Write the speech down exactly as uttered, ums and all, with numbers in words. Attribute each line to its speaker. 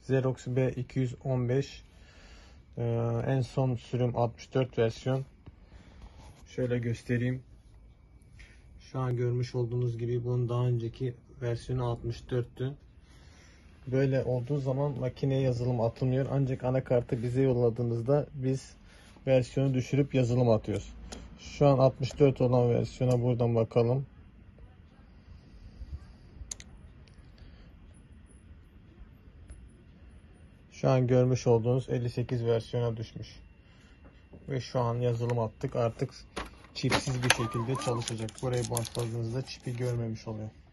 Speaker 1: Xerox B iki yüz on beş. Ee, en son sürüm altmış dört versiyon. Şöyle göstereyim. Şu an görmüş olduğunuz gibi bunun daha önceki versiyonu altmış dörttü. Böyle olduğu zaman makineye yazılım atılmıyor. Ancak anakartı bize yolladığınızda biz versiyonu düşürüp yazılım atıyoruz. Şu an altmış dört olan versiyona buradan bakalım. Şu an görmüş olduğunuz elli sekiz versiyona düşmüş. Ve şu an yazılım attık. Artık çipsiz bir şekilde çalışacak. Burayı bantladığınızda çipi görmemiş oluyor.